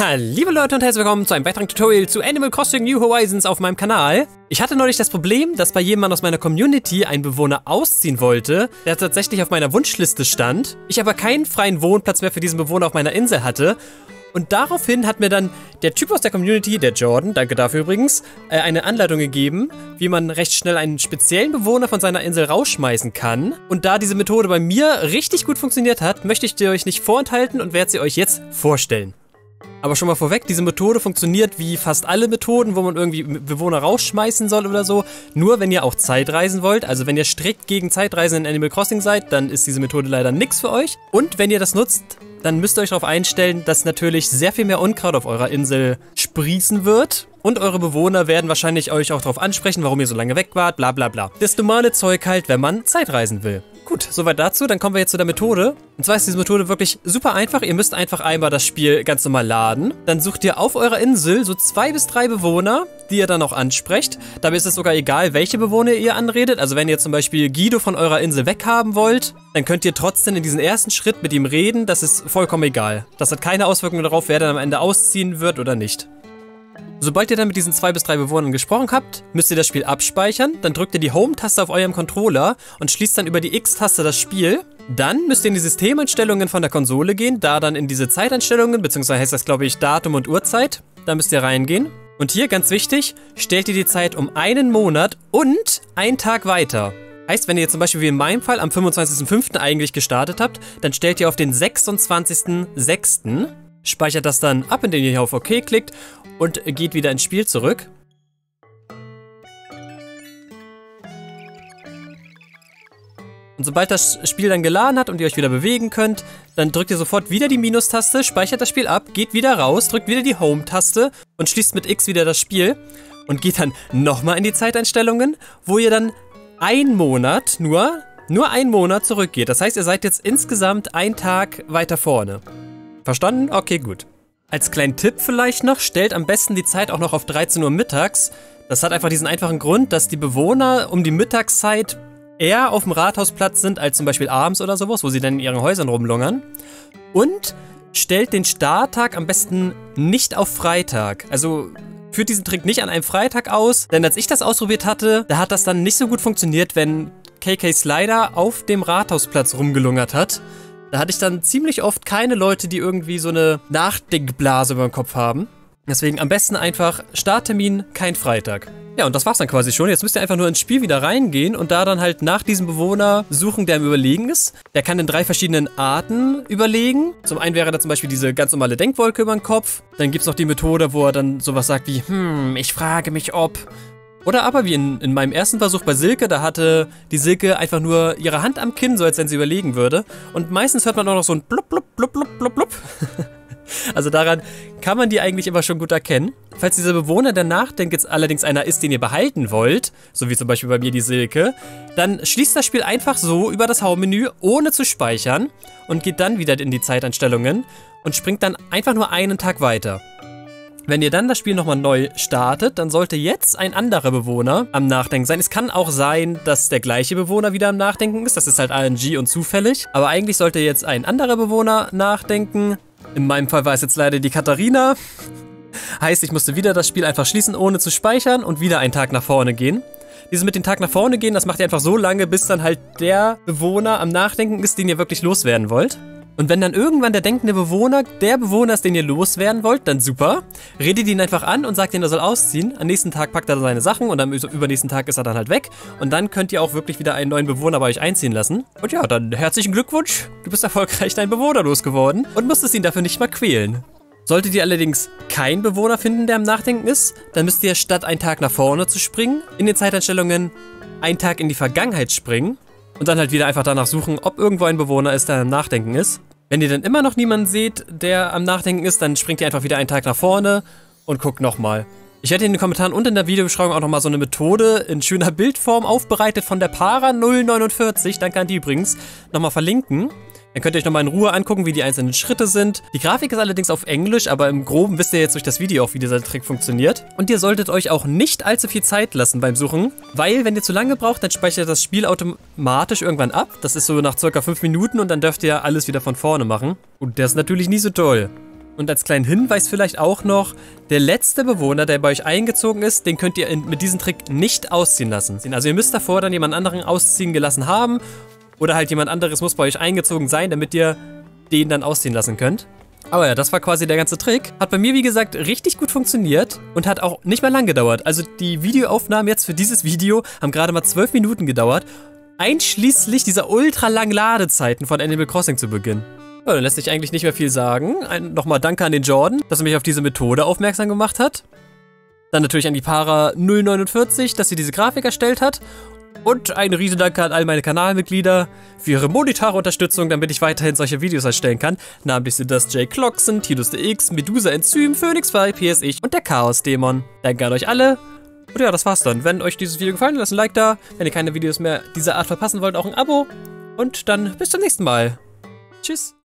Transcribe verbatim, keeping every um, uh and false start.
Liebe Leute und herzlich willkommen zu einem weiteren Tutorial zu Animal Crossing New Horizons auf meinem Kanal. Ich hatte neulich das Problem, dass bei jemandem aus meiner Community ein Bewohner ausziehen wollte, der tatsächlich auf meiner Wunschliste stand, ich aber keinen freien Wohnplatz mehr für diesen Bewohner auf meiner Insel hatte. Und daraufhin hat mir dann der Typ aus der Community, der Jordan, danke dafür übrigens, äh, eine Anleitung gegeben, wie man recht schnell einen speziellen Bewohner von seiner Insel rausschmeißen kann. Und da diese Methode bei mir richtig gut funktioniert hat, möchte ich die euch nicht vorenthalten und werde sie euch jetzt vorstellen. Aber schon mal vorweg, diese Methode funktioniert wie fast alle Methoden, wo man irgendwie Bewohner rausschmeißen soll oder so. Nur wenn ihr auch Zeitreisen wollt, also wenn ihr strikt gegen Zeitreisen in Animal Crossing seid, dann ist diese Methode leider nichts für euch. Und wenn ihr das nutzt, dann müsst ihr euch darauf einstellen, dass natürlich sehr viel mehr Unkraut auf eurer Insel sprießen wird. Und eure Bewohner werden wahrscheinlich euch auch darauf ansprechen, warum ihr so lange weg wart, bla bla bla. Das normale Zeug halt, wenn man Zeitreisen will. Gut, soweit dazu, dann kommen wir jetzt zu der Methode. Und zwar ist diese Methode wirklich super einfach. Ihr müsst einfach einmal das Spiel ganz normal laden. Dann sucht ihr auf eurer Insel so zwei bis drei Bewohner, die ihr dann auch ansprecht. Dabei ist es sogar egal, welche Bewohner ihr anredet. Also wenn ihr zum Beispiel Guido von eurer Insel weghaben wollt, dann könnt ihr trotzdem in diesen ersten Schritt mit ihm reden. Das ist vollkommen egal. Das hat keine Auswirkungen darauf, wer dann am Ende ausziehen wird oder nicht. Sobald ihr dann mit diesen zwei bis drei Bewohnern gesprochen habt, müsst ihr das Spiel abspeichern, dann drückt ihr die Home-Taste auf eurem Controller und schließt dann über die X-Taste das Spiel. Dann müsst ihr in die Systemeinstellungen von der Konsole gehen, da dann in diese Zeiteinstellungen, beziehungsweise heißt das glaube ich Datum und Uhrzeit, da müsst ihr reingehen. Und hier, ganz wichtig, stellt ihr die Zeit um einen Monat und einen Tag weiter. Heißt, wenn ihr jetzt zum Beispiel wie in meinem Fall am fünfundzwanzigsten fünften eigentlich gestartet habt, dann stellt ihr auf den sechsundzwanzigsten sechsten Speichert das dann ab, indem ihr hier auf OK klickt und geht wieder ins Spiel zurück. Und sobald das Spiel dann geladen hat und ihr euch wieder bewegen könnt, dann drückt ihr sofort wieder die Minustaste, speichert das Spiel ab, geht wieder raus, drückt wieder die Home-Taste und schließt mit X wieder das Spiel und geht dann nochmal in die Zeiteinstellungen, wo ihr dann einen Monat, nur, nur einen Monat zurückgeht. Das heißt, ihr seid jetzt insgesamt einen Tag weiter vorne. Verstanden? Okay, gut. Als kleinen Tipp vielleicht noch, stellt am besten die Zeit auch noch auf dreizehn Uhr mittags. Das hat einfach diesen einfachen Grund, dass die Bewohner um die Mittagszeit eher auf dem Rathausplatz sind, als zum Beispiel abends oder sowas, wo sie dann in ihren Häusern rumlungern. Und stellt den Starttag am besten nicht auf Freitag. Also führt diesen Trick nicht an einem Freitag aus, denn als ich das ausprobiert hatte, da hat das dann nicht so gut funktioniert, wenn K K Slider auf dem Rathausplatz rumgelungert hat. Da hatte ich dann ziemlich oft keine Leute, die irgendwie so eine Nachdenkblase über dem Kopf haben. Deswegen am besten einfach Starttermin, kein Freitag. Ja, und das war's dann quasi schon. Jetzt müsst ihr einfach nur ins Spiel wieder reingehen und da dann halt nach diesem Bewohner suchen, der im Überlegen ist. Der kann in drei verschiedenen Arten überlegen. Zum einen wäre da zum Beispiel diese ganz normale Denkwolke über den Kopf. Dann gibt's noch die Methode, wo er dann sowas sagt wie, hm, ich frage mich ob... Oder aber wie in, in meinem ersten Versuch bei Silke, da hatte die Silke einfach nur ihre Hand am Kinn, so als wenn sie überlegen würde. Und meistens hört man auch noch so ein blub, blub, blub, blub, blub, blub. Also daran kann man die eigentlich immer schon gut erkennen. Falls dieser Bewohner der Nachdenkt jetzt allerdings einer ist, den ihr behalten wollt, so wie zum Beispiel bei mir die Silke, dann schließt das Spiel einfach so über das Hauptmenü, ohne zu speichern und geht dann wieder in die Zeiteinstellungen und springt dann einfach nur einen Tag weiter. Wenn ihr dann das Spiel nochmal neu startet, dann sollte jetzt ein anderer Bewohner am Nachdenken sein. Es kann auch sein, dass der gleiche Bewohner wieder am Nachdenken ist. Das ist halt R N G und zufällig. Aber eigentlich sollte jetzt ein anderer Bewohner nachdenken. In meinem Fall war es jetzt leider die Katharina. Heißt, ich musste wieder das Spiel einfach schließen, ohne zu speichern und wieder einen Tag nach vorne gehen. Dieses mit dem Tag nach vorne gehen, das macht ihr einfach so lange, bis dann halt der Bewohner am Nachdenken ist, den ihr wirklich loswerden wollt. Und wenn dann irgendwann der denkende Bewohner der Bewohner ist, den ihr loswerden wollt, dann super. Redet ihn einfach an und sagt ihm, er soll ausziehen. Am nächsten Tag packt er seine Sachen und am übernächsten Tag ist er dann halt weg. Und dann könnt ihr auch wirklich wieder einen neuen Bewohner bei euch einziehen lassen. Und ja, dann herzlichen Glückwunsch. Du bist erfolgreich deinen Bewohner losgeworden und musstest ihn dafür nicht mal quälen. Solltet ihr allerdings keinen Bewohner finden, der am Nachdenken ist, dann müsst ihr statt einen Tag nach vorne zu springen, in den Zeiteinstellungen einen Tag in die Vergangenheit springen. Und dann halt wieder einfach danach suchen, ob irgendwo ein Bewohner ist, der am Nachdenken ist. Wenn ihr dann immer noch niemanden seht, der am Nachdenken ist, dann springt ihr einfach wieder einen Tag nach vorne und guckt nochmal. Ich hätte in den Kommentaren und in der Videobeschreibung auch nochmal so eine Methode in schöner Bildform aufbereitet von der Para null neunundvierzig, danke an die übrigens, nochmal verlinken. Dann könnt ihr euch nochmal in Ruhe angucken, wie die einzelnen Schritte sind. Die Grafik ist allerdings auf Englisch, aber im Groben wisst ihr jetzt durch das Video auch, wie dieser Trick funktioniert. Und ihr solltet euch auch nicht allzu viel Zeit lassen beim Suchen, weil wenn ihr zu lange braucht, dann speichert das Spiel automatisch irgendwann ab. Das ist so nach circa fünf Minuten und dann dürft ihr alles wieder von vorne machen. Und das ist natürlich nie so toll. Und als kleinen Hinweis vielleicht auch noch, der letzte Bewohner, der bei euch eingezogen ist, den könnt ihr in, mit diesem Trick nicht ausziehen lassen. Also ihr müsst davor dann jemand anderen ausziehen gelassen haben oder halt jemand anderes muss bei euch eingezogen sein, damit ihr den dann ausziehen lassen könnt. Aber ja, das war quasi der ganze Trick. Hat bei mir, wie gesagt, richtig gut funktioniert und hat auch nicht mal lang gedauert. Also die Videoaufnahmen jetzt für dieses Video haben gerade mal zwölf Minuten gedauert, einschließlich dieser ultra langen Ladezeiten von Animal Crossing zu Beginn. Ja, dann lässt sich eigentlich nicht mehr viel sagen. Ein, nochmal danke an den Jordan, dass er mich auf diese Methode aufmerksam gemacht hat. Dann natürlich an die Para null neunundvierzig, dass sie diese Grafik erstellt hat. Und ein riesen Danke an all meine Kanalmitglieder für ihre monetare Unterstützung, damit ich weiterhin solche Videos erstellen kann. Namentlich sind das Jay Clockson, Tidus D X, Medusa Enzym, Phoenix zwei, P S Ich und der Chaos Dämon. Danke an euch alle. Und ja, das war's dann. Wenn euch dieses Video gefallen hat, lasst ein Like da. Wenn ihr keine Videos mehr dieser Art verpassen wollt, auch ein Abo. Und dann bis zum nächsten Mal. Tschüss.